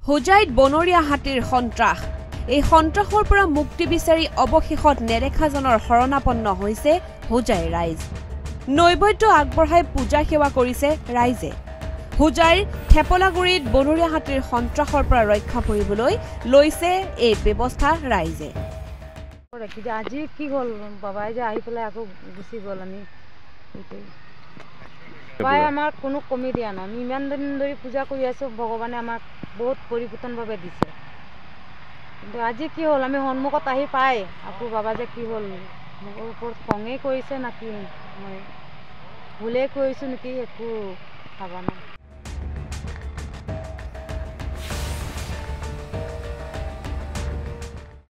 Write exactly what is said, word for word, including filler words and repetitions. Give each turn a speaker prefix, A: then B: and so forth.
A: হোজাইত বনৰীয়া হাতীৰ সন্ত্ৰাস এই সন্ত্ৰাসৰ পৰা মুক্তি বিচাৰি অৱশেষত নেদেখাজনৰ শৰণাপন্ন হৈছে হোজাইৰ ৰাইজ নৈবদ্য আগবঢ়াই পূজা সেৱা কৰিছে ৰাইজে হোজাইৰ থেপলাগুৰিত বনৰীয়া হাতীৰ সন্ত্ৰাসৰ পৰা ৰক্ষা পৰিবলৈ লৈছে এই ব্যৱস্থা ৰাইজে
B: আজি কি হ'ল বাবাই যে আহি পেলাই আকৌ গুচি গ'ল আমি বাবাই আমাক কোনো কমি দিয়া নাই আমি ইমান দিন ধৰি পূজা কৰি আছোঁ ভগৱানে আমাক বহুত পৰিৱৰ্তনভাৱে দিছে কিন্তু আজি কি হ'ল আমি সন্মুখত আহি পাই আকৌ বাবা যে কি হ'ল মোৰ ওপৰত খঙেই কৰিছে নাকি মই ভুলেই কৰিছোঁ নেকি একো ভাবা নাই